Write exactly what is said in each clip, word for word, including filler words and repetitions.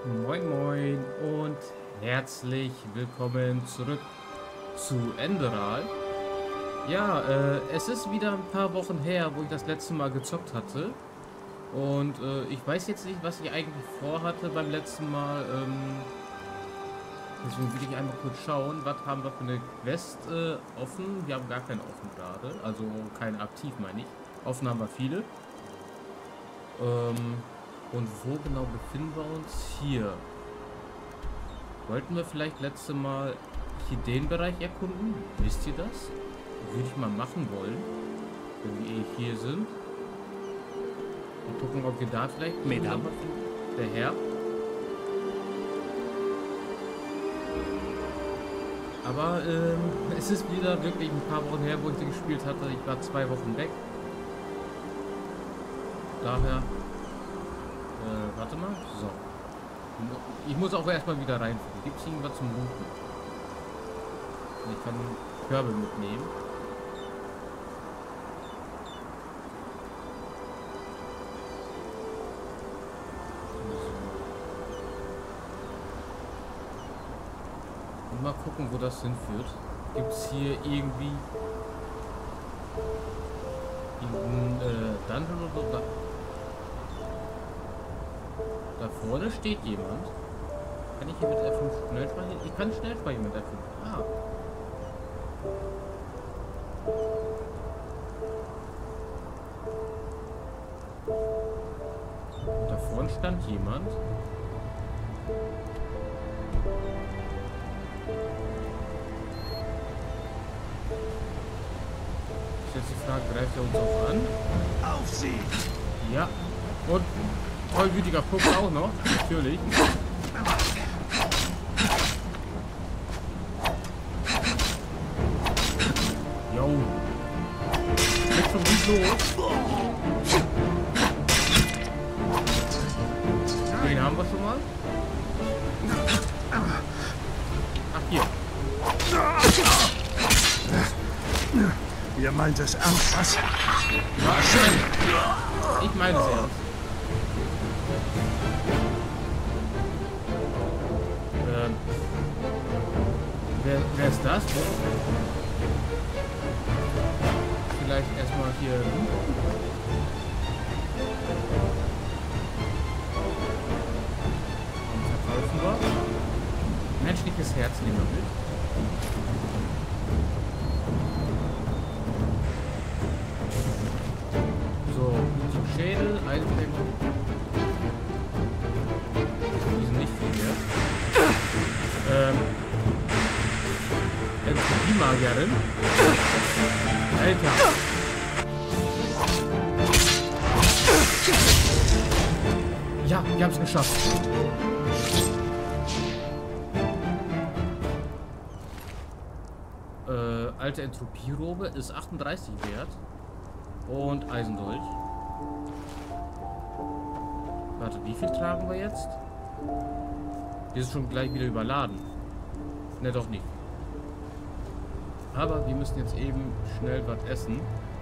Moin Moin und herzlich willkommen zurück zu Enderal. Ja, äh, es ist wieder ein paar Wochen her, wo ich das letzte Mal gezockt hatte. Und äh, ich weiß jetzt nicht, was ich eigentlich vorhatte beim letzten Mal. Ähm, deswegen will ich einmal kurz schauen, was haben wir für eine Quest äh, offen. Wir haben gar keine offen gerade, also keine aktiv meine ich. Offen haben wir viele. Ähm, und wo genau befinden wir uns? Hier. Wollten wir vielleicht letzte Mal hier den Bereich erkunden? Wisst ihr das? Würde ich mal machen wollen, wenn wir eh hier sind. Und gucken, ob wir da vielleicht Mesdames. der Herr. Aber ähm, es ist wieder wirklich ein paar Wochen her, wo ich den gespielt hatte. Ich war zwei Wochen weg. Daher, äh, warte mal. So. Ich muss auch erstmal wieder reinfinden. Gibt es irgendwas zum Looten? Ich kann Körbe mitnehmen. So. Und mal gucken, wo das hinführt. Gibt es hier irgendwie irgendeinen äh, Dungeon oder so? Da, da vorne steht jemand. Kann ich hier mit F fünf schnell speichern? Ich kann schnell speichern mit F fünf. Ah. Und da vorne stand jemand. Ist jetzt die Frage, greift er uns auch an? Auf sie! Ja. Und tollwütiger Fuchs auch noch. Natürlich. Jo. Geht schon gut los. Den haben wir schon mal. Ach, hier. Ihr meint es ernst, was? Ja, schön. Ich meine es ernst. Ähm. Wer, wer ist das? Vielleicht erstmal hier. Und verkaufen wir. Menschliches Herz nehmen wir mit. So, die Schädel, Eisendecken. Die sind nicht viel wert. Ähm. Entropie-Magierin. Alter. Ja, wir haben es geschafft. Äh, alte Entropie-Robe ist achtunddreißig wert. Und Eisendolch. Warte, wie viel tragen wir jetzt? Wir sind schon gleich wieder überladen. Ne, doch nicht. Aber wir müssen jetzt eben schnell was essen.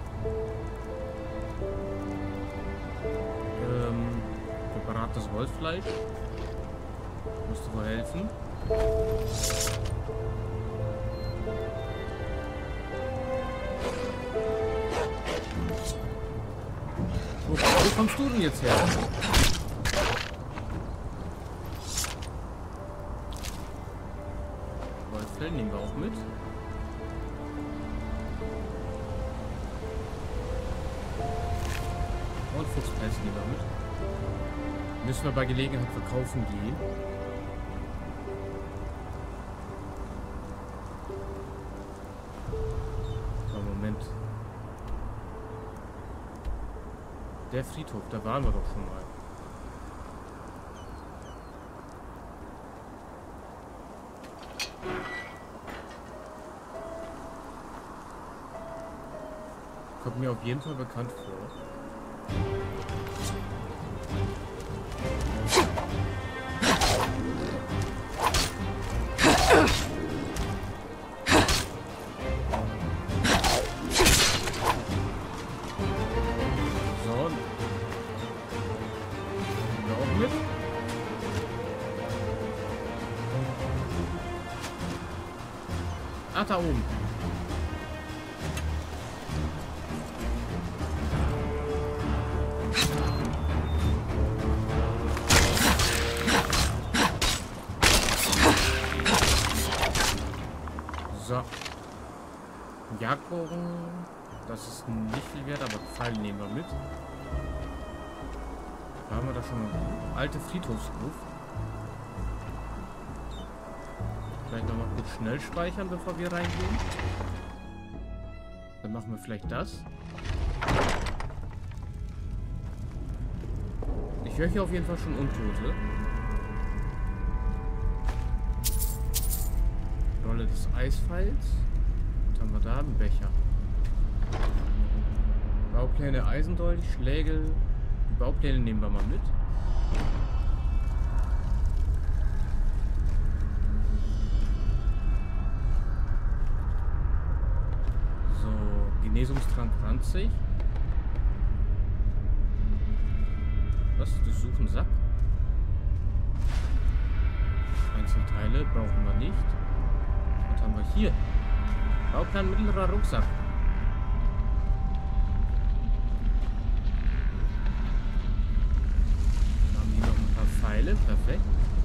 Ähm, gebratene Wolfsfleisch. Müsste wohl helfen. Wo, wo kommst du denn jetzt her? Wolfsfell nehmen wir auch mit. Und Fuchspelz nehmen wir mit. Müssen wir bei Gelegenheit verkaufen gehen. Aber Moment. Der Friedhof, da waren wir doch schon mal. Kommt mir auf jeden Fall bekannt vor. So. Ach, da oben. So. Jagdbogen. Das ist nicht viel wert, aber Pfeil nehmen wir mit. Da haben wir da schon mal. Alte Friedhofsruf. Vielleicht nochmal kurz schnell speichern, bevor wir reingehen. Dann machen wir vielleicht das. Ich höre hier auf jeden Fall schon Untote. Rolle des Eisfalls. Was haben wir da? Ein Becher. Baupläne Eisendolch, Schlägel. Die Baupläne nehmen wir mal mit. Genesungstrank zwanzig. Was? Durchsuchen Sack. Einzelteile brauchen wir nicht. Was haben wir hier? Bauplan mittlerer Rucksack. Dann haben wir noch ein paar Pfeile. Perfekt.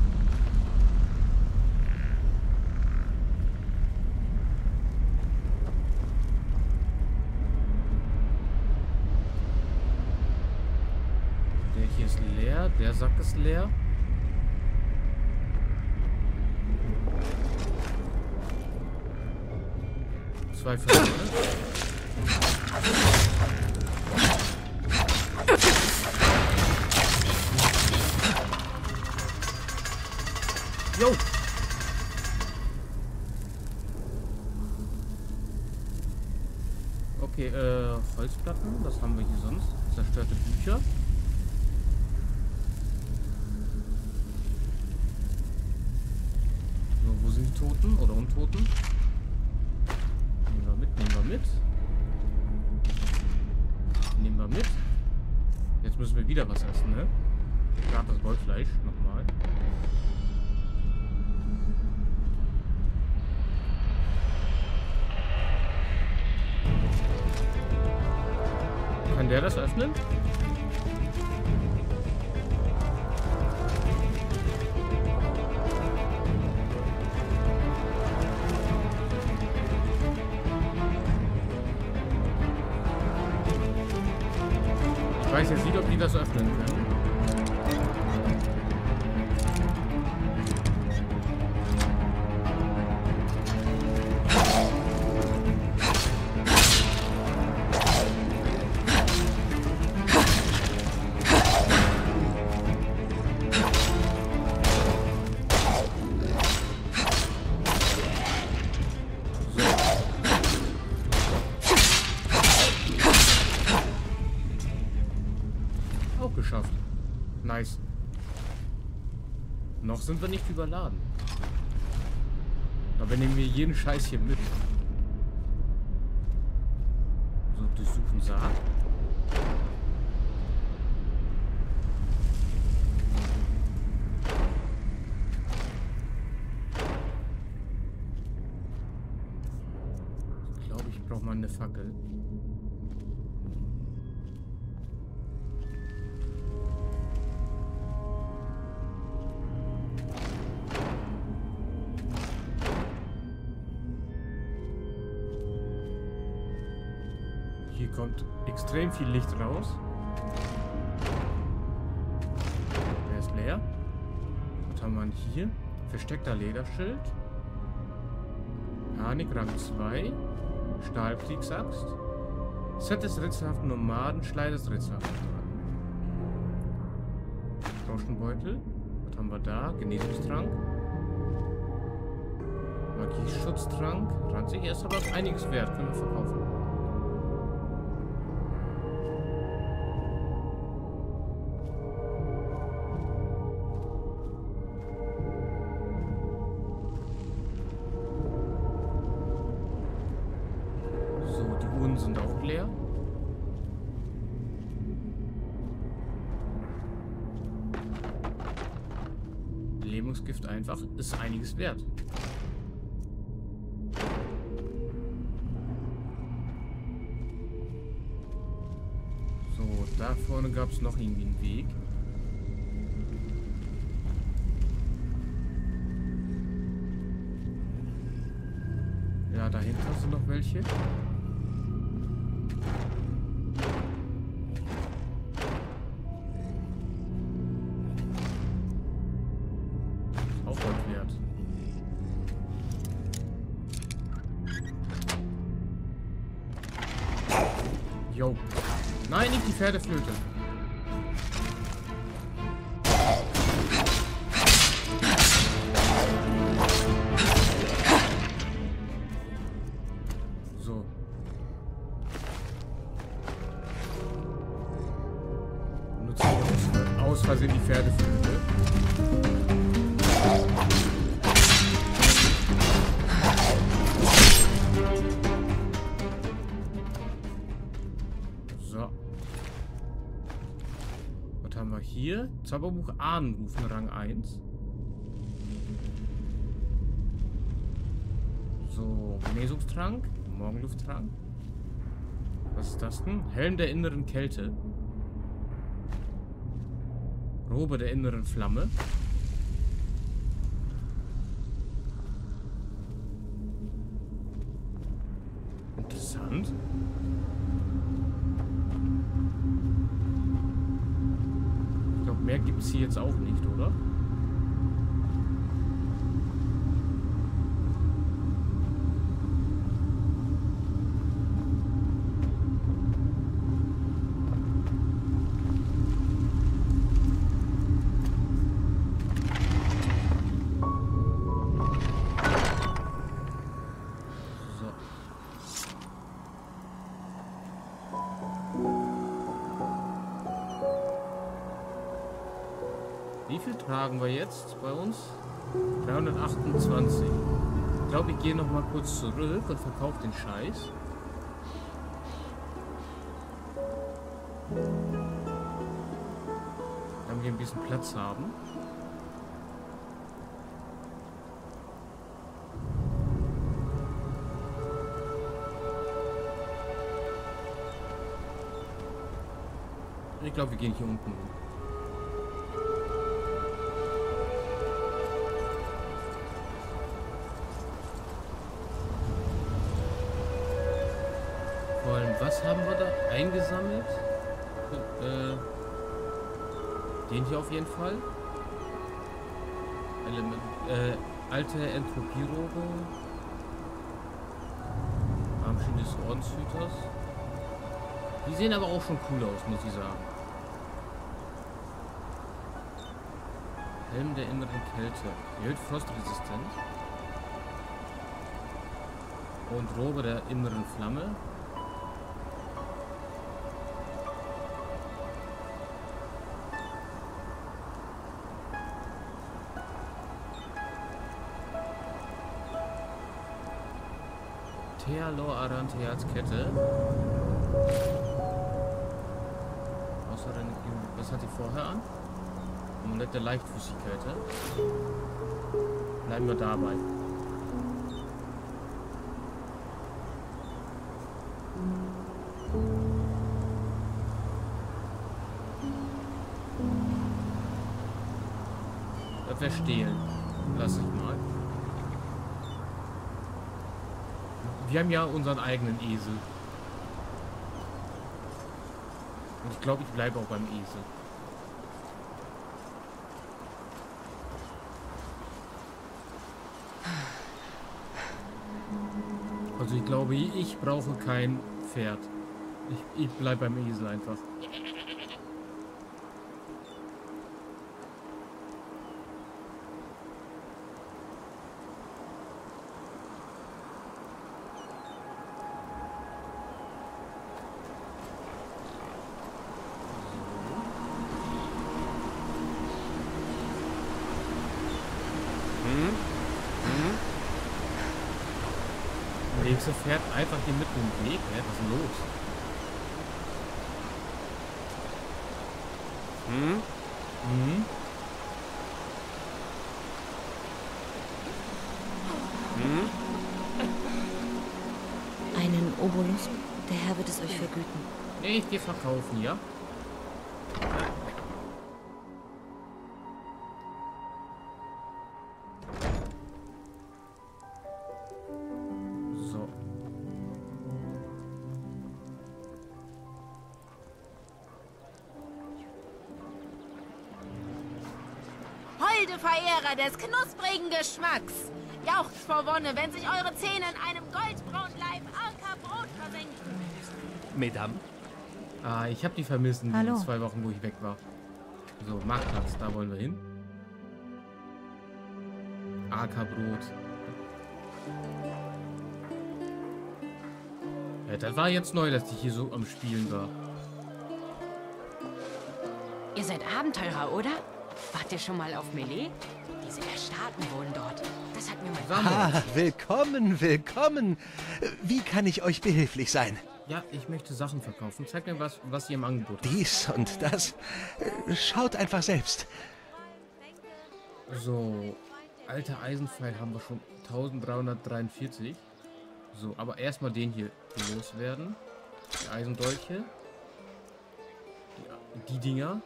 Hier ist leer, der Sack ist leer. Zwei Versuche. Jo! Okay, äh, Holzplatten, was haben wir hier sonst? Zerstörte Bücher. Wo sind die Toten oder Untoten? Nehmen wir mit, nehmen wir mit. Nehmen wir mit. Jetzt müssen wir wieder was essen, ne? Gerade das Goldfleisch, nochmal. Kann der das öffnen? Ich weiß jetzt nicht, ob die das öffnen können. Geschafft. Nice. Noch sind wir nicht überladen. Aber nehmen wir jeden Scheiß hier mit. So, durchsuchen Sarg. Ich glaube, ich brauche mal eine Fackel. Hier kommt extrem viel Licht raus. Der ist leer. Was haben wir hier? Versteckter Lederschild. Panik Rang zwei. Stahlkriegsaxt. Set des rätselhaften Nomaden. Schlei des rätselhaften Nomaden. Rauschenbeutel. Was haben wir da? Genesungstrank. Magieschutztrank. ranzig. Er ist aber einiges wert. Können wir verkaufen. Sind auch leer. Lähmungsgift einfach ist einiges wert. vorne gab es noch irgendwie einen Weg. Ja, dahinter sind noch welche. Auch was wert. Jo. Nein, nicht die Pferdeflöte. So. Nutze ich aus, aus Versehen die Pferdeflöte. So. Was haben wir hier? Zauberbuch Ahnenrufen, Rang eins. So, Genesungstrank, Morgenlufttrank. Was ist das denn? Helm der inneren Kälte. Robe der inneren Flamme. Interessant. Ich glaube, mehr gibt es hier jetzt auch nicht, oder? Wie viel tragen wir jetzt bei uns? dreihundertachtundzwanzig. Ich glaube, ich gehe noch mal kurz zurück und verkaufe den Scheiß. Damit wir ein bisschen Platz haben. Ich glaube, wir gehen hier unten hin. Was haben wir da eingesammelt? Äh, den hier auf jeden Fall. Element, äh, alte Entropierohre. Armschiene des Ordenshüters. Die sehen aber auch schon cool aus, muss ich sagen. Helm der inneren Kälte. Erhöht frostresistent. Und Robe der inneren Flamme. Thealor Arante als Kette. Außerdem, was hat die vorher an? Amulett der Leichtfüßigkeit. Bleiben wir dabei. Das wäre stehlen. Lass ich mal. Wir haben ja unseren eigenen Esel. Und ich glaube, ich bleibe auch beim Esel. Also ich glaube, ich brauche kein Pferd. Ich, ich bleibe beim Esel einfach. Der nächste fährt einfach hier mitten im Weg. Hä? Was ist denn los? Hm? Hm? Hm? Einen Obolus? Der Herr wird es euch vergüten. Nee, ich gehe verkaufen, ja? milde Verehrer des knusprigen Geschmacks. Jauchzt vor Wonne, wenn sich eure Zähne in einem goldbraunen Leib Arka Brot versenken. Mesdames. Ah, ich habe die vermisst in Hallo. den zwei Wochen, wo ich weg war. So, Marktplatz, da wollen wir hin. Arka-Brot. Ja, das war jetzt neu, dass ich hier so am Spielen war. Ihr seid Abenteurer, oder? Wart ihr schon mal auf Melee? Diese Erstarten wohnen dort. Das hat mir mein Sammel. Ah, willkommen, willkommen. Wie kann ich euch behilflich sein? Ja, ich möchte Sachen verkaufen. Zeig mir, was, was ihr im Angebot habt. Dies und das. Äh, Schaut einfach selbst. So, alter Eisenpfeil haben wir schon dreizehnhundertdreiundvierzig. So, aber erstmal den hier loswerden. Die Eisendolche. Die, die Dinger.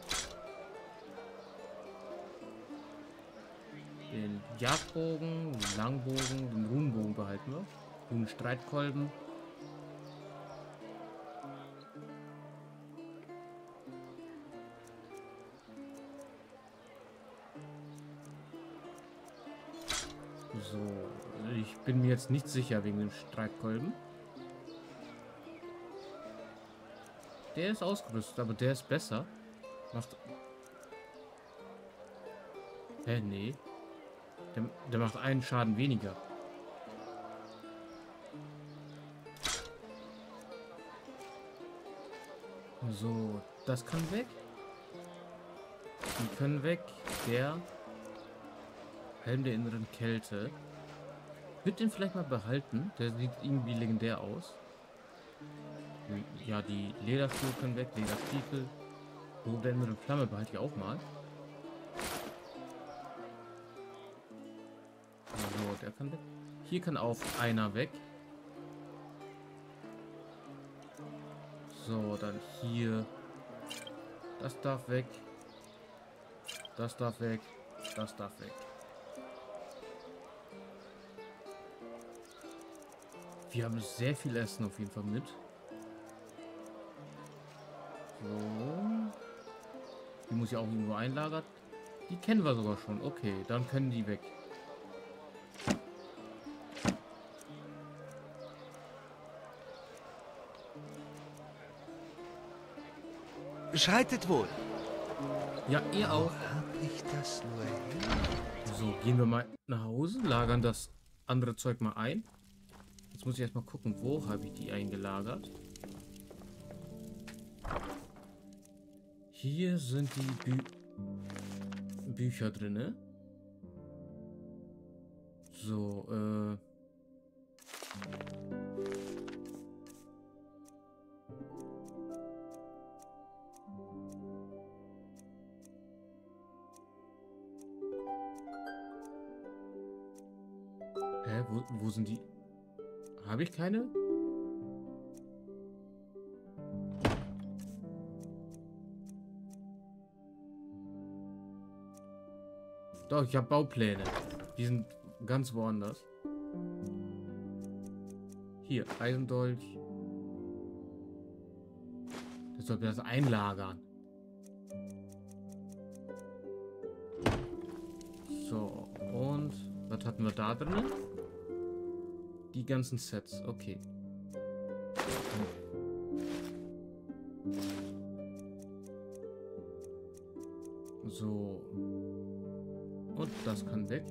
Den Jagdbogen, den Langbogen, den Runenbogen behalten wir. Den Streitkolben. So, ich bin mir jetzt nicht sicher wegen dem Streitkolben. Der ist ausgerüstet, aber der ist besser. Macht... Hä, nee. Der, der macht einen Schaden weniger. So, das kann weg. Die können weg. Der Helm der inneren Kälte. Ich würde den vielleicht mal behalten. Der sieht irgendwie legendär aus. Ja, die Lederschuhe können weg. Lederstiefel. So, der inneren Flamme behalte ich auch mal. So, der kann weg. Hier kann auch einer weg. So, dann hier. Das darf weg. Das darf weg. Das darf weg. Wir haben sehr viel Essen auf jeden Fall mit. So. Die muss ja auch irgendwo einlagern. Die kennen wir sogar schon. Okay, dann können die weg. Schreitet wohl. Ja, ihr auch. Hab ich das nur hin? So, gehen wir mal nach Hause, lagern das andere Zeug mal ein. Jetzt muss ich erstmal gucken, wo habe ich die eingelagert. Hier sind die Bü Bücher drinne. So, äh... Hä, wo, wo sind die? Habe ich keine? Doch, ich habe Baupläne. Die sind ganz woanders. Hier, Eisendolch. Das sollten wir das einlagern. So, und was hatten wir da drin? Die ganzen Sets, okay. So. Und das kann weg.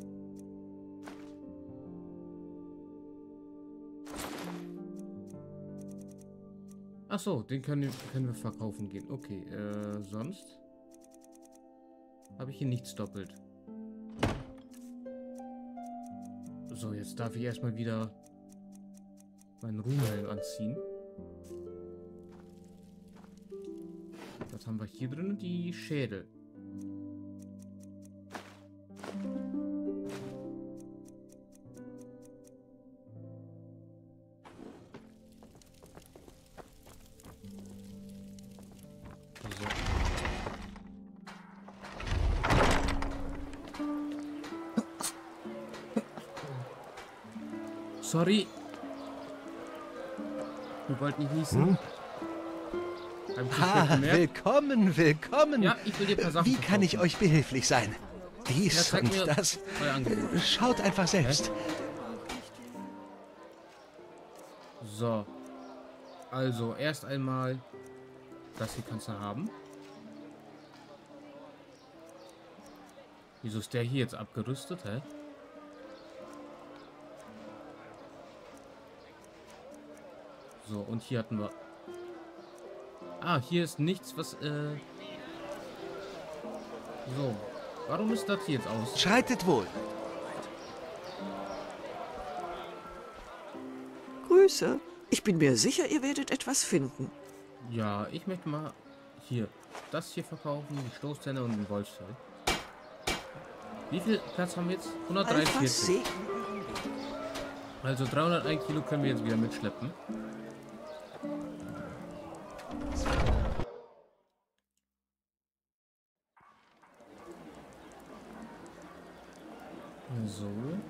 Ach so, den können, können wir verkaufen gehen. Okay, äh, sonst habe ich hier nichts doppelt. So, jetzt darf ich erstmal wieder meinen Ruhmhelm anziehen. Was haben wir hier drin? Die Schädel. Sorry. Wir wollten nicht niesen. Hm? Hab ich Ha, gemerkt. willkommen, willkommen. Ja, ich will dir ein paar Sachen Wie kann ich verkaufen. euch behilflich sein? dies Ja, zeig und mir das. euer Angebot. Schaut einfach selbst. So. Also, erst einmal das hier kannst du haben. Wieso ist der hier jetzt abgerüstet, hä? So, und hier hatten wir... Ah, hier ist nichts, was, äh... So. Warum ist das hier jetzt aus? Schreitet wohl. Grüße. Ich bin mir sicher, ihr werdet etwas finden. Ja, ich möchte mal hier das hier verkaufen, die Stoßzähne und den Wolfsfell. Wie viel Platz haben wir jetzt? Etwas hundertdreiundvierzig. Segen. Also dreihunderteins Kilo können wir jetzt wieder mitschleppen. So.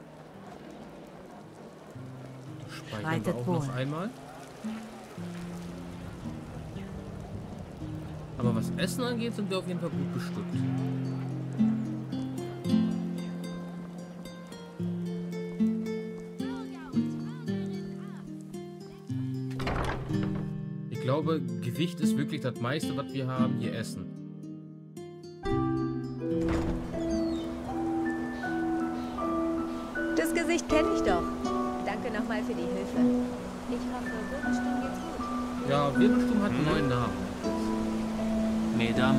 Das speichern wir Schreitet auch wohl. noch einmal. Aber was Essen angeht, sind wir auf jeden Fall gut bestückt. Ich glaube, Gewicht ist wirklich das meiste, was wir haben, hier Essen. Das Gesicht kenne ich doch. Danke nochmal für die Hilfe. Ich hoffe, Wirbelsturm geht's gut. Ja, Wirbelsturm hat einen neuen Namen. Mesdames,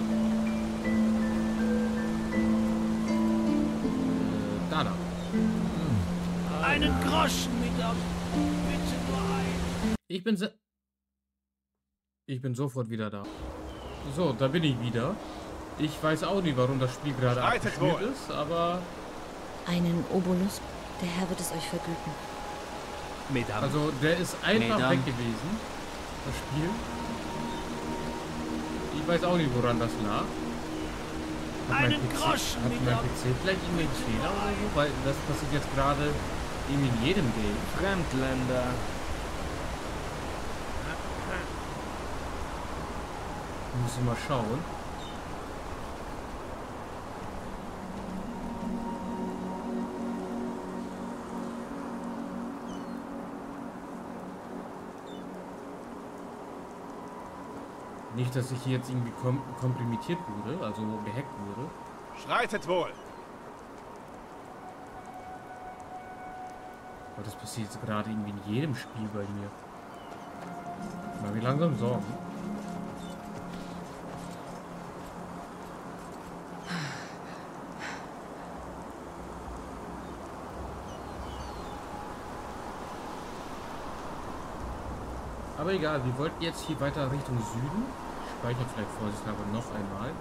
Äh, da, da. einen Groschen, Mesdames. Bitte nur ein. Ich bin se Ich bin sofort wieder da. So, da bin ich wieder. Ich weiß auch nicht, warum das Spiel gerade Schreitet abgespielt wohl. ist, aber... Einen Obolus, der Herr wird es euch vergüten. Mesdames, Also, der ist einfach Madame. weg gewesen. Das Spiel. Ich weiß auch nicht, woran das lag. Hat mein Einen P C, Groschen, hat mein Madame. P C vielleicht irgendwelche Fehler oder so? Weil das passiert jetzt gerade irgendwie in jedem Game. Fremdländer. Muss ich mal schauen. Nicht, dass ich hier jetzt irgendwie kom komprimiert wurde, also gehackt wurde. Schreitet wohl. Aber das passiert jetzt gerade irgendwie in jedem Spiel bei mir. Mal mir langsam Sorgen. Aber egal, wir wollten jetzt hier weiter Richtung Süden. Speichert vielleicht vorsichtshalber noch einmal.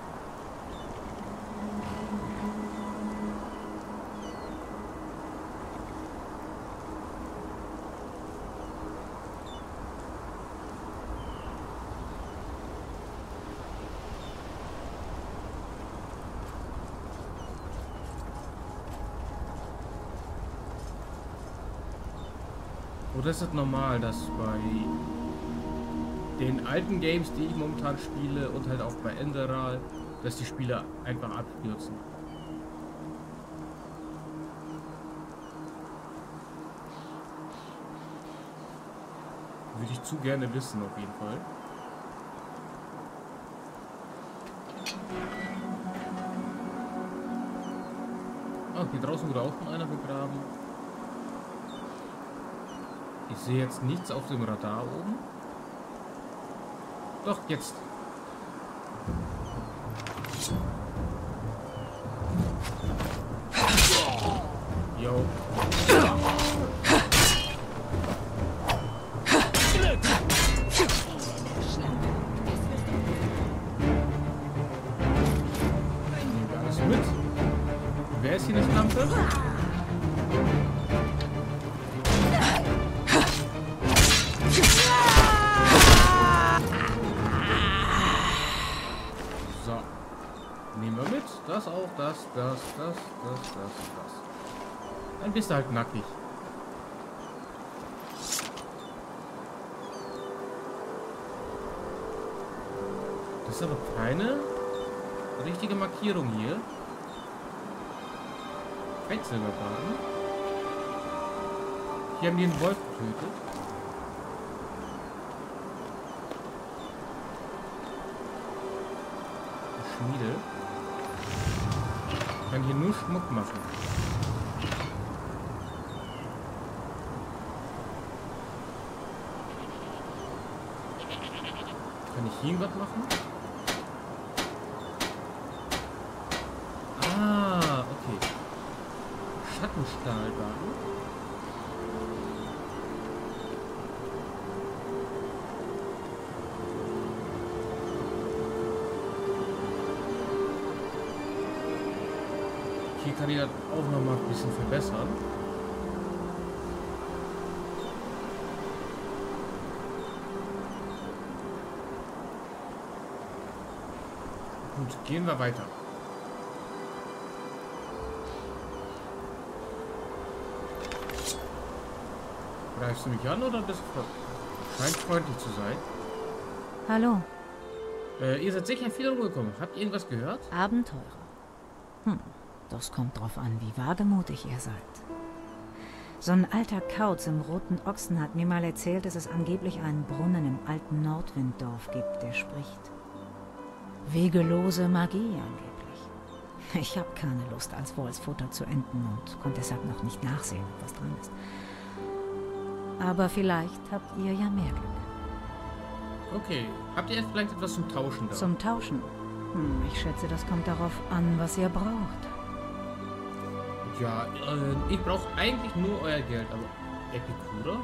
Oder ist es normal, dass bei den alten Games, die ich momentan spiele und halt auch bei Enderal, dass die Spiele einfach abstürzen? Würde ich zu gerne wissen, auf jeden Fall. Ah, hier draußen wurde auch schon einer begraben. Ich sehe jetzt nichts auf dem Radar oben. Doch, jetzt. Jo. Nehmen wir alles mit. Wer ist hier eine Lampe? So. Nehmen wir mit. Das auch, das, das, das, das, das, das. Dann bist du halt nackig. Das ist aber keine richtige Markierung hier. Quecksilberbarren. Hier haben die einen Wolf getötet. Schmiede. Ich kann hier nur Schmuck machen. Kann ich hier was machen? Ah, okay. Schattenstahlbahn. Hier kann ich das auch noch mal ein bisschen verbessern. Gut, gehen wir weiter. Greifst du mich an oder bist du scheint freundlich zu sein? Hallo, Äh, ihr seid sicher viel rumgekommen. Habt ihr irgendwas gehört? Abenteurer. Hm, das kommt drauf an, wie wagemutig ihr seid. So ein alter Kauz im Roten Ochsen hat mir mal erzählt, dass es angeblich einen Brunnen im alten Nordwinddorf gibt, der spricht. Wegelose Magie angeblich. Ich habe keine Lust, als Wolfsfutter zu enden und konnte deshalb noch nicht nachsehen, was dran ist. Aber vielleicht habt ihr ja mehr Glück. Okay. Habt ihr vielleicht etwas zum Tauschen da? Zum Tauschen? Hm, ich schätze, das kommt darauf an, was ihr braucht. Ja, äh, ich brauche eigentlich nur euer Geld, aber Epikura?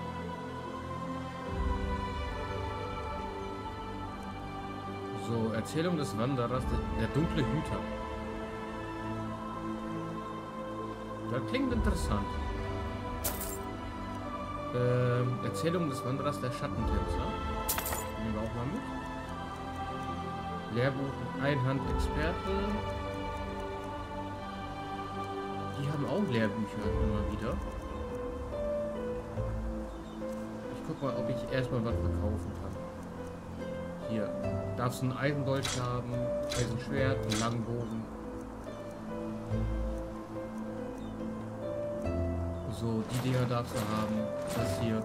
So, Erzählung des Wanderers, der, der dunkle Hüter. Das klingt interessant. Ähm, Erzählung des Wanderers, der Schattentänzer. Nehmen wir auch mal mit. Lehrbuch Einhand-Experte. Die haben auch Lehrbücher immer wieder. Ich guck mal, ob ich erstmal was verkaufen kann. Hier. Darfst du ein Eisendolch haben, Eisenschwert, einen Langbogen. So, die Dinger darfst du haben. Das hier.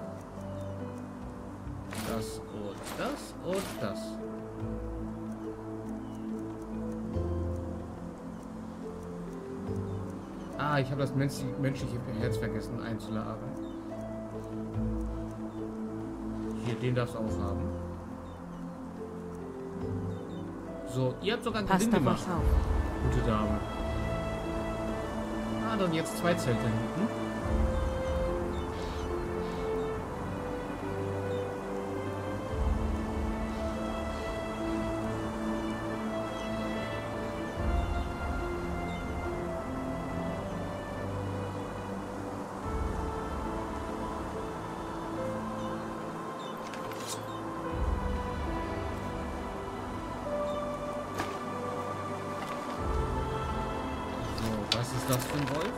Das und das und das. Ah, ich habe das menschliche Herz vergessen einzuladen. Hier, den darfst du auch haben. So, ihr habt sogar einen Passt Gewinn auf gemacht. euch auf. Gute Dame. Ah, dann jetzt zwei Zelte hinten. Was ist das für ein Wolf?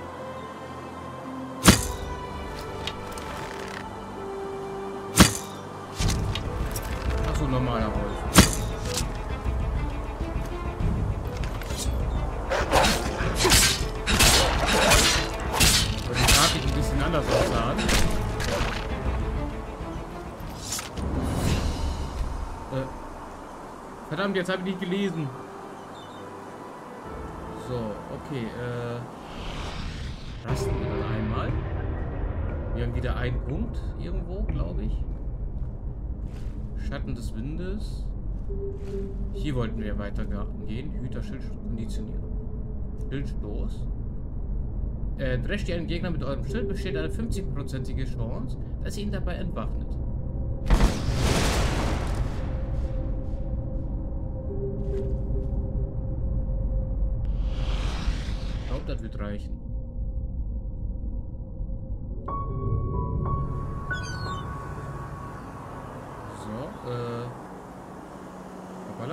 Achso, normaler Wolf. Aber die Grafik ein bisschen anders aussahen. Äh, verdammt, jetzt habe ich nicht gelesen. So, okay, äh, rasten wir dann einmal. Wir haben wieder einen Punkt irgendwo, glaube ich. Schatten des Windes. Hier wollten wir weitergehen. Hüter, Schildstoß, Konditionierung. Schildstoß. Äh, drescht ihr einen Gegner mit eurem Schild, besteht eine fünfzig-prozentige Chance, dass ihr ihn dabei entwaffnet. Das wird reichen. So, äh. Hoppala.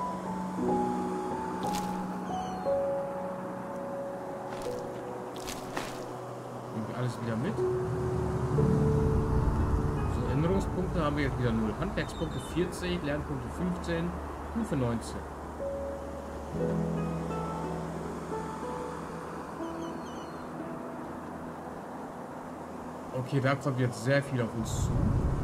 Nehmen wir alles wieder mit. So, Änderungspunkte haben wir jetzt wieder null. Handwerkspunkte vierzig, Lernpunkte fünfzehn, Stufe neunzehn. Okay, da kommt jetzt sehr viel auf uns zu.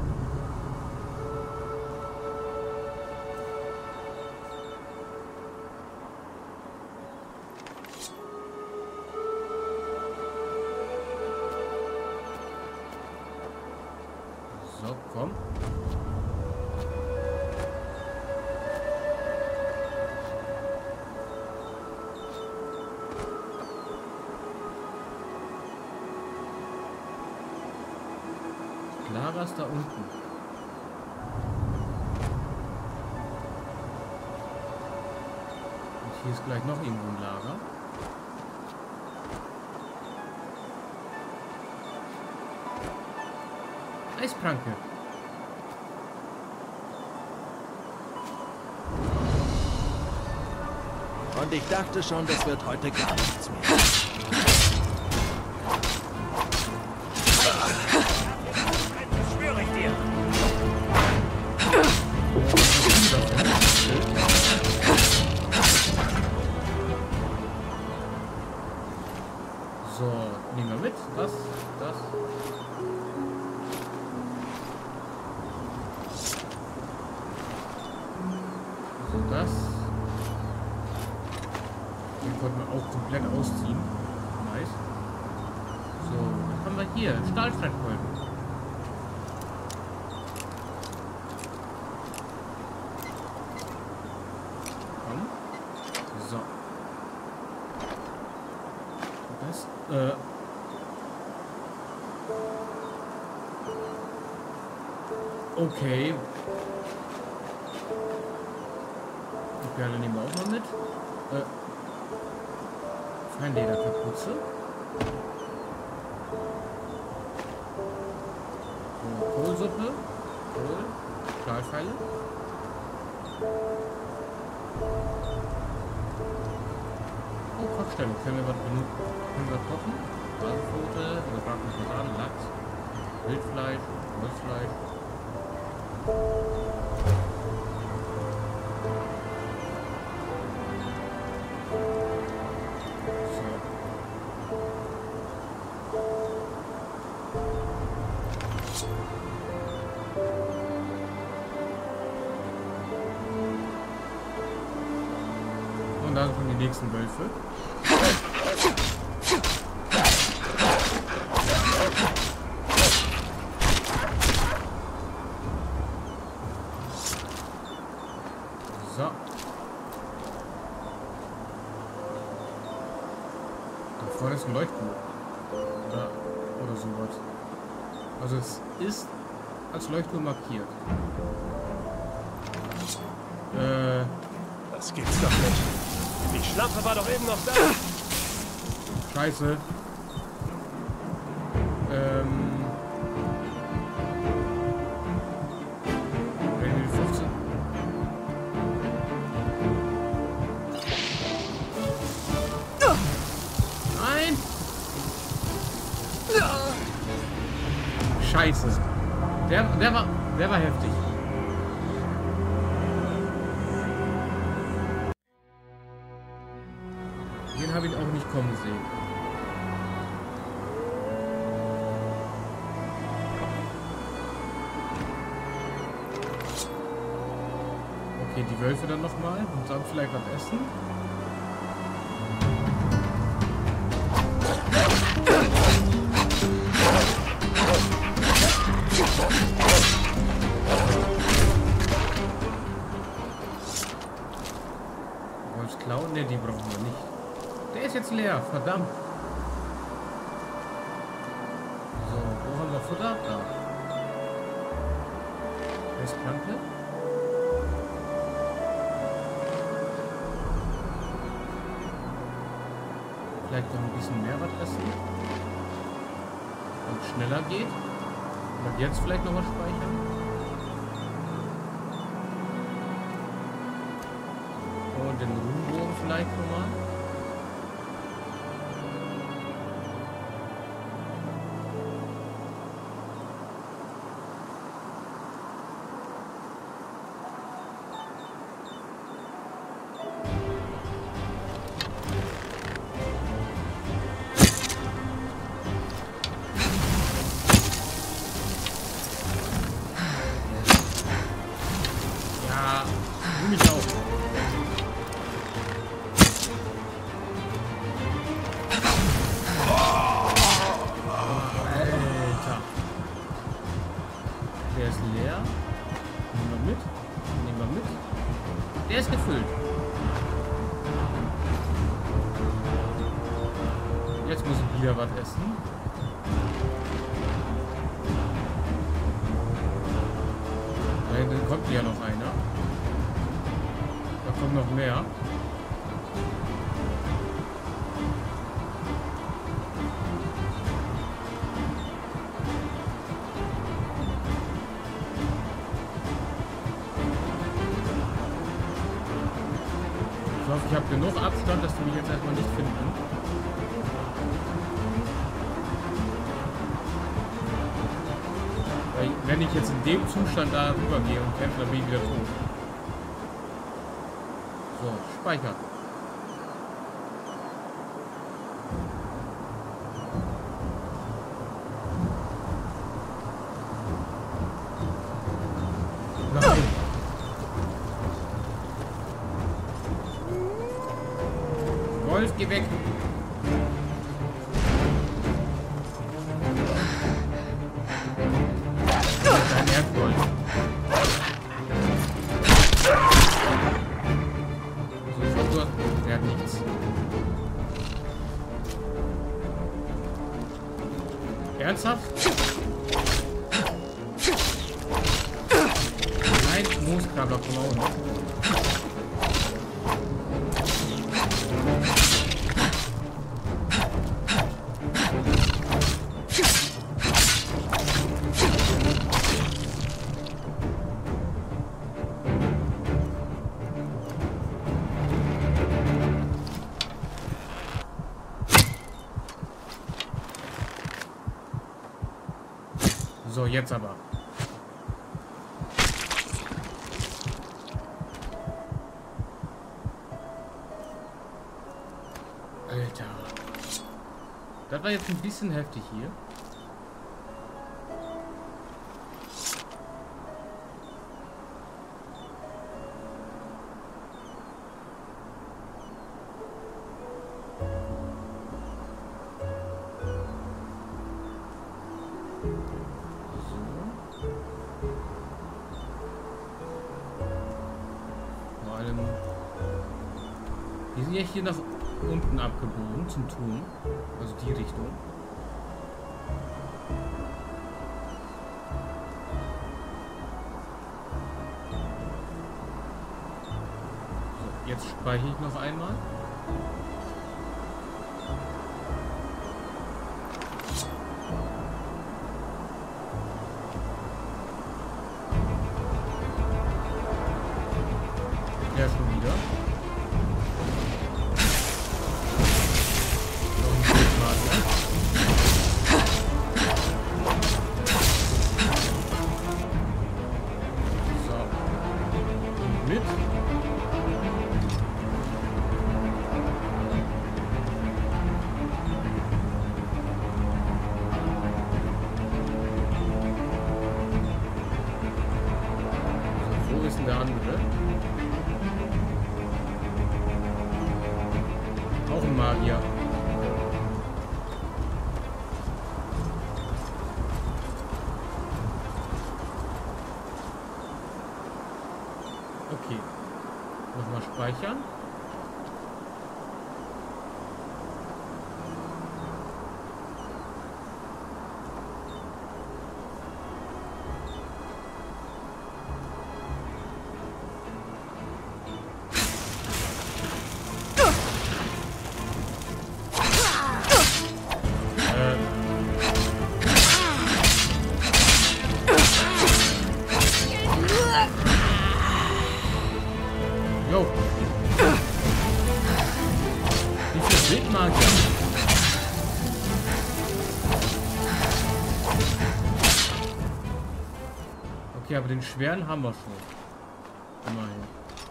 So, komm. Lara ist da unten. Und hier ist gleich noch irgendwo ein Lager. Eispranke. Und ich dachte schon, das wird heute gar nichts mehr. So, nehmen wir mit. Das, das. So, das. Den konnten wir auch komplett ausziehen. Nice. So, was haben wir hier? Stahlstreitkolben. Komm. So. Das, äh. Okay. Die Perle nehmen wir auch mal mit. Äh. Feinlederkapuze. So, Kohlsuppe. Kohl. Stahlpfeile. Oh, Kochstelle. Können wir was benutzen? Können wir kochen? Hasenpfote, gebratene Fasan, Lachs, Wildfleisch, Holzfleisch. Und dann kommen die nächsten Wölfe. So. Da vorne ist ein Leuchtturm. Oder, oder sowas. Also es ist als Leuchtturm markiert. Äh. Das gibt's doch nicht. Die Schlampe war doch eben noch da. Scheiße. Ähm. fünfzehn. Nein! Scheiße. Der, der war, der war heftig. Den habe ich auch nicht kommen sehen. Okay, die Wölfe dann nochmal und dann vielleicht was essen. Wolfsklauen? Ne, die brauchen wir nicht. Der ist jetzt leer, verdammt. So, wo haben wir Futter? Da. Westplanke. Vielleicht noch ein bisschen mehr was essen. Und schneller geht. Und jetzt vielleicht noch was speichern. Und den Runenbogen vielleicht nochmal. Der ist gefüllt. Jetzt muss ich wieder was essen. Da hinten kommt ja noch einer. Da kommt noch mehr. Ich hoffe, ich habe genug Abstand, dass die mich jetzt erstmal nicht finden. Weil wenn ich jetzt in dem Zustand da rübergehe und kämpfe, dann bin ich wieder tot. So, speichern. Nein. Wolf, geh weg. Dein Erdgold. So, ich hoffe, er hat nichts. Ernsthaft? Nein, Mooskrabber kommen auch noch. So, jetzt aber. Alter. Das war jetzt ein bisschen heftig hier. Wir sind ja hier nach unten abgebogen zum Turm, also die Richtung. So, jetzt speichere ich noch einmal. Ja, schon wieder. Der andere. Auch ein Magier. Okay. Nochmal speichern. Jo. Wie viel Wildmagier? Okay, aber den schweren haben wir schon. Immerhin.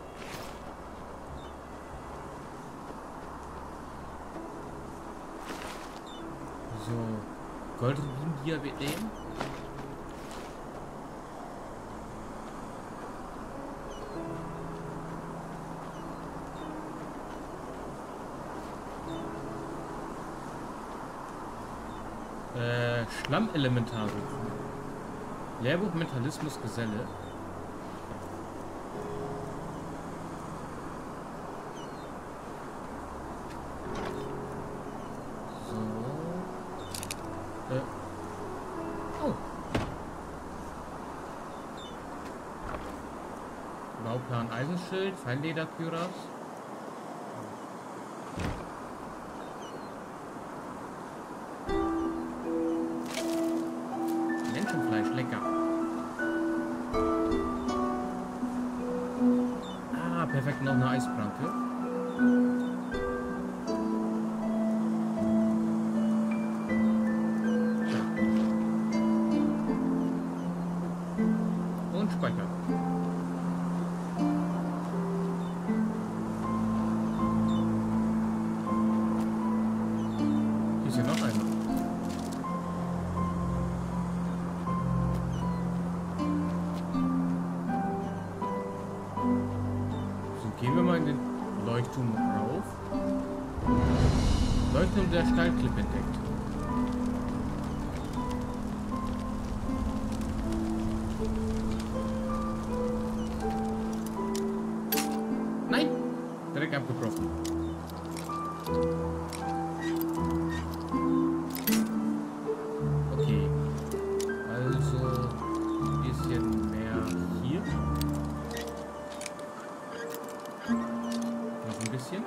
So. Goldrubin-Diadem. Äh, Schlammelementarum. Lehrbuch Mentalismus Geselle. Äh. Oh. Bauplan Eisenschild, Feinlederküras. Menschenfleisch, lecker. Ah, perfekt, noch eine Eispranke. Und Speicher. Ist hier noch einer. So, gehen wir mal in den Leuchtturm rauf. Leuchtturm der Steilklippe entdeckt. Nein! Direkt abgebrochen. Okay. Also ein bisschen mehr hier. Noch ein bisschen.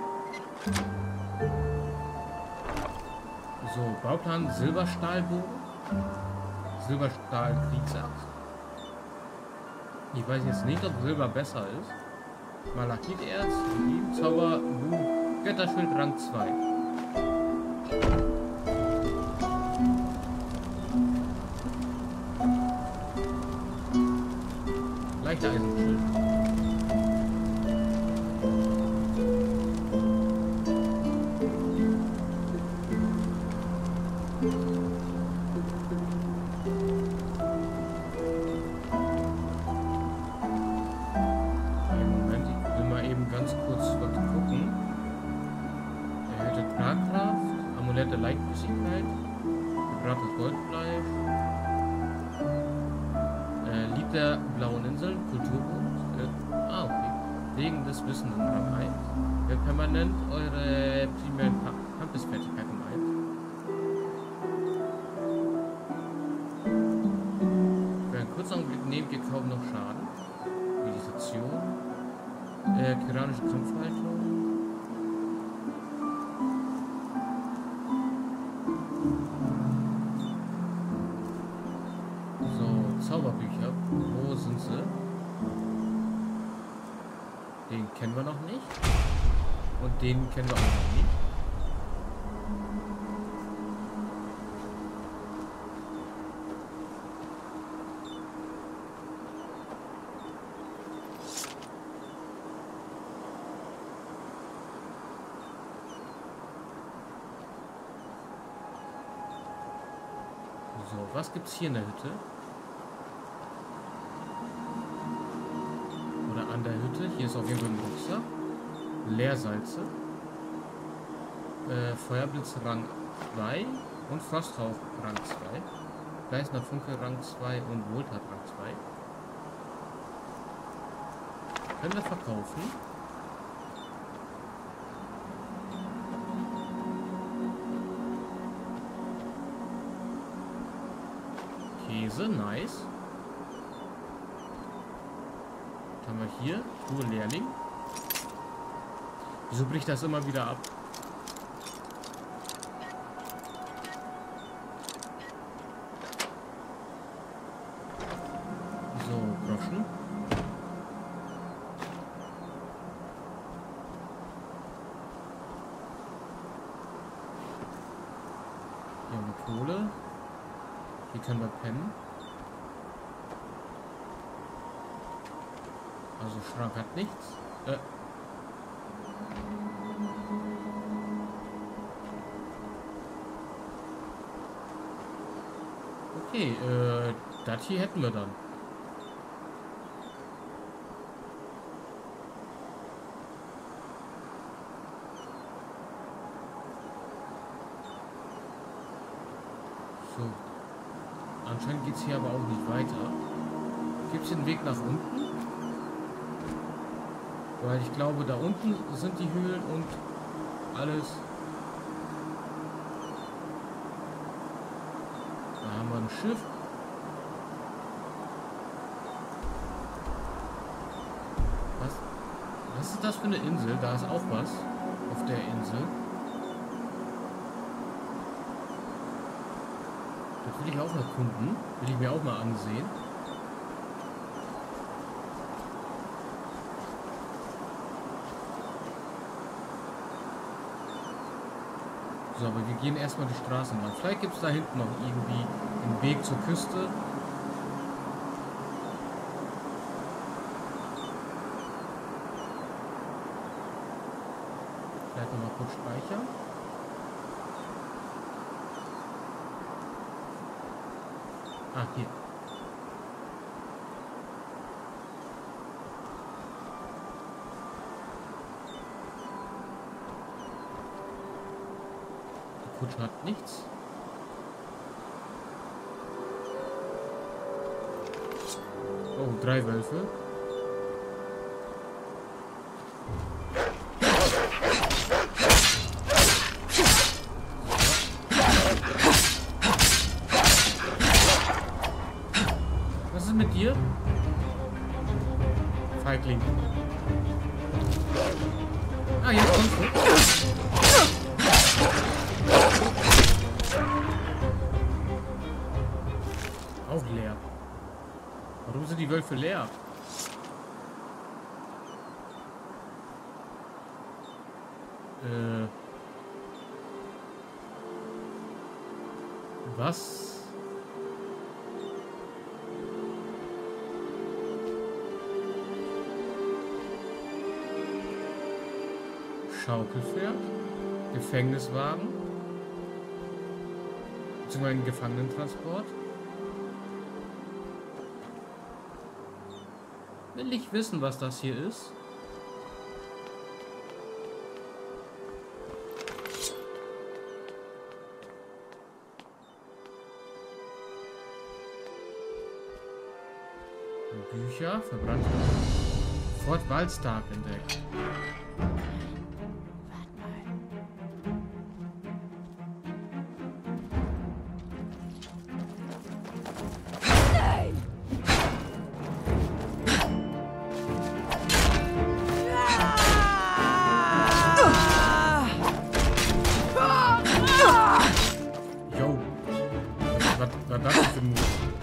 So, Bauplan Silberstahlbogen. Silberstahl-Kriegsaxt. Ich weiß jetzt nicht, ob Silber besser ist. Malachiterz, Zauber, Bu, Götterschild Rang zwei. Leichter Eisenschild. Amulette Leichtflüssigkeit, gebranntes Goldfleisch, äh, Lieb der blauen Insel, Kulturbund, äh, ah okay, Wegen des Wissenden Rang eins, wir permanent eure primären Kampfesfertigkeiten eins. Für einen kurzen Augenblick nehmt ihr kaum noch Schaden, Meditation, äh, tyrannische Kampfhaltung. Zauberbücher. Wo sind sie? Den kennen wir noch nicht. Und den kennen wir auch noch nicht. So, was gibt's hier in der Hütte? An der Hütte. Hier ist auf jeden Fall ein Rucksack. Leersalze. Äh, Feuerblitz Rang zwei und Frostrauch Rang zwei. Gleißender Funke Rang zwei und Wohltat Rang zwei. Können wir verkaufen. Käse, nice. Haben wir hier nur Lehrling. Wieso bricht das immer wieder ab? So, Groschen. Hier haben wir Kohle. Hier können wir pennen. Also Schrank hat nichts. Äh. Okay, äh, das hier hätten wir dann. So. Anscheinend geht es hier aber auch nicht weiter. Gibt es den Weg nach unten? Weil ich glaube, da unten sind die Höhlen und alles. ein Schiff. Was? Was ist das für eine Insel? Da ist auch was auf der Insel. Das will ich auch erkunden. Will ich mir auch mal ansehen. So, aber wir gehen erstmal die Straßen lang. Vielleicht gibt es da hinten noch irgendwie einen Weg zur Küste. Vielleicht nochmal kurz speichern. Ah, hier. Die Kutsche hat nichts. Oh, drei Wölfe. Was ist mit dir? Feigling. Ah, jetzt kommst du. Auch leer. Warum sind die Wölfe leer? Äh. Was? Schaukelpferd? Gefängniswagen? Beziehungsweise ein Gefangenentransport? Will ich wissen, was das hier ist? Bücher, verbrannte. Fort Waldstark entdeckt. Jo. Was war das für ein Move?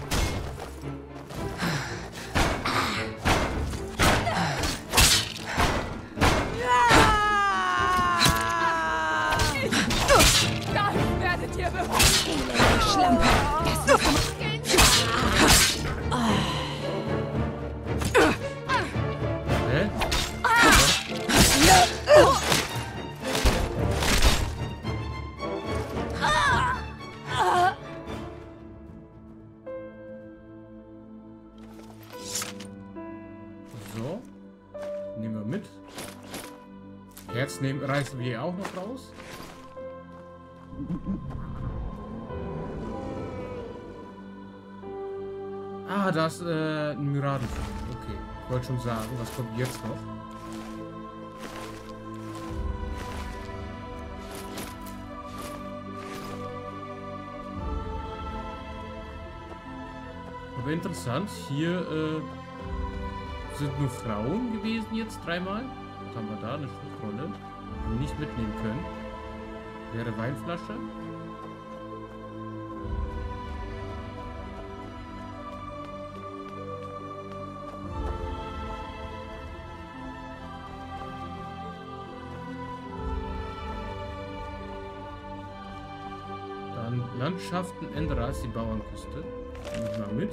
Hä? So. Nehmen wir mit. Jetzt nehmen, reißen wir auch noch raus. Ah, das ist äh, ein Miraden. Okay, ich wollte schon sagen, was kommt jetzt noch? Aber interessant, hier äh, sind nur Frauen gewesen jetzt dreimal. Was haben wir da? Eine Schriftrolle, die wir nicht mitnehmen können. Leere Weinflasche. Dann Landschaften Enderas, die Bauernküste. Nehme ich mal mit.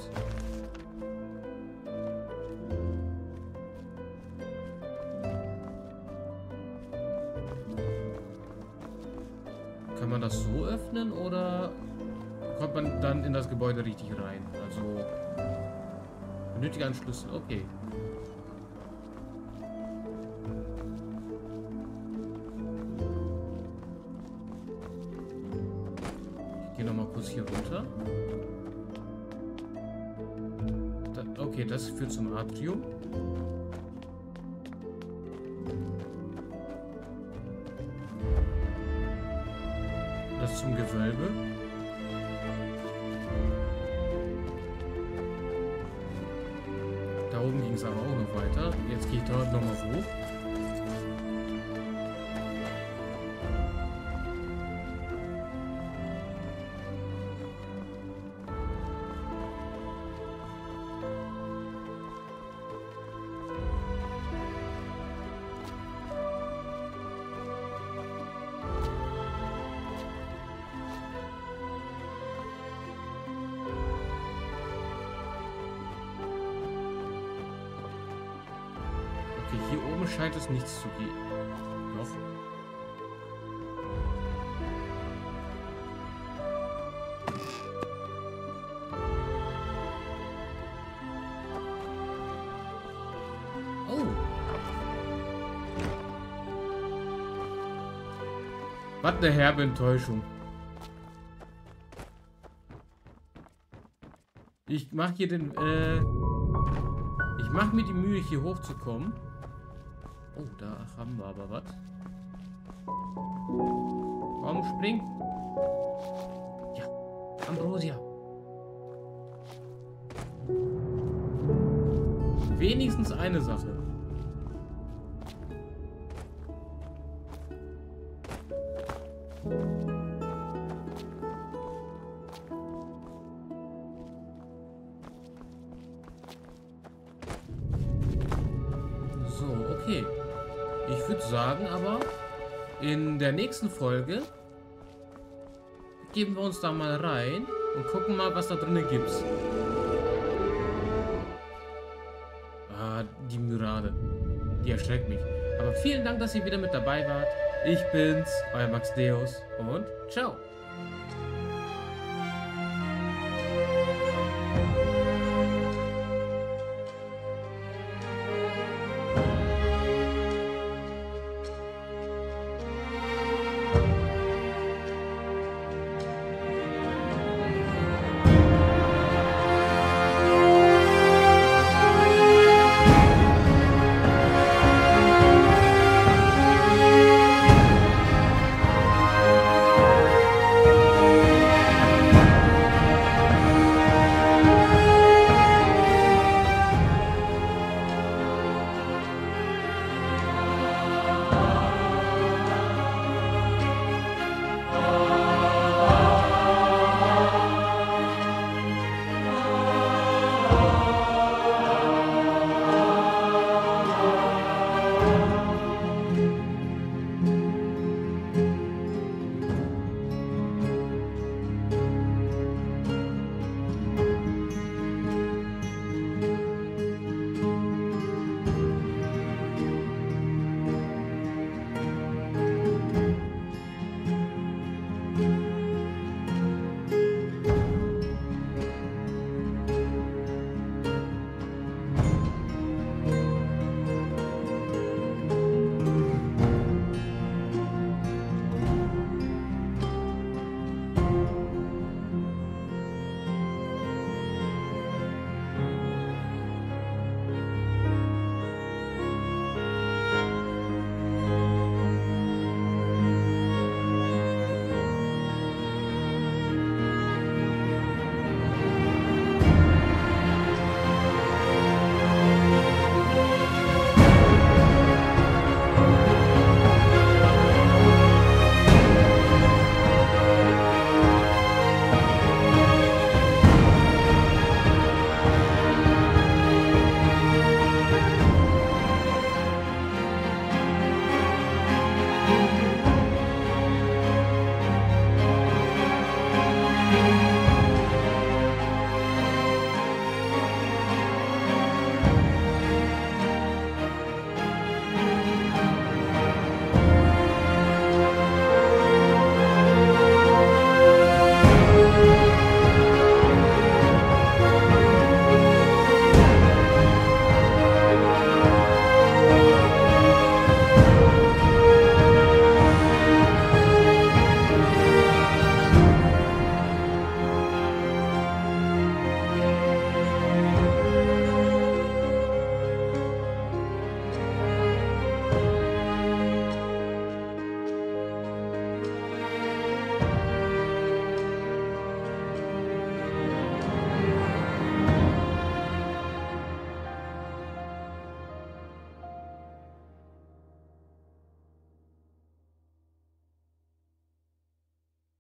Kann man das so öffnen oder kommt man dann in das Gebäude richtig rein? Also benötige einen Schlüssel. Okay. Ich gehe nochmal kurz hier runter. Da, okay, das führt zum Atrium. Das zum Gewölbe. ging es aber auch noch weiter. Jetzt gehe ich dort nochmal hoch. Okay, hier oben scheint es nichts zu geben. Noch. Oh. Was eine herbe Enttäuschung. Ich mache hier den, äh... Ich mache mir die Mühe, hier hochzukommen. Oh, da haben wir aber was. Komm, spring. Ja, Ambrosia. Wenigstens eine Sache. So, okay. Ich würde sagen, aber in der nächsten Folge geben wir uns da mal rein und gucken mal, was da drinnen gibt. Ah, die Myrade. Die erschreckt mich. Aber vielen Dank, dass ihr wieder mit dabei wart. Ich bin's, euer Max Deus und ciao. Thank you.